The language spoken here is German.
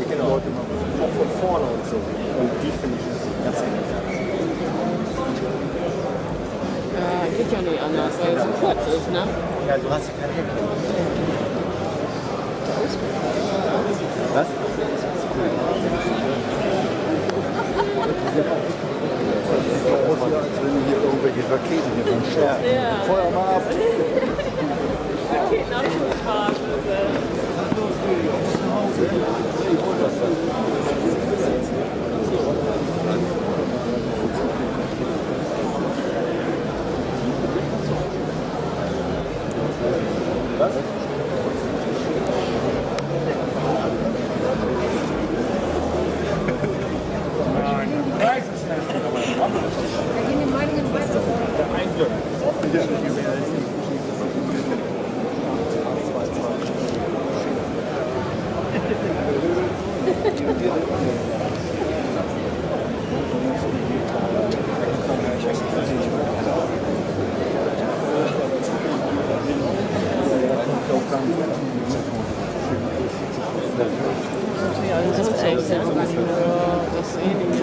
genau. Leute machen. Auch von vorne und so. Und die finde ich ganz elegant. Geht ja nicht anders, weil es so kurz ist, ne? Ja, du hast ja kein Häkchen. Was? Als wenn hier irgendwelche Raketen hier drin sterben. Ja. Feuer mal ab. Raketenabschussfahrt. Was? Da gehen die Meinungen weiter. Ein Glück. Das ist echt sehr gut. Das ist ähnlich.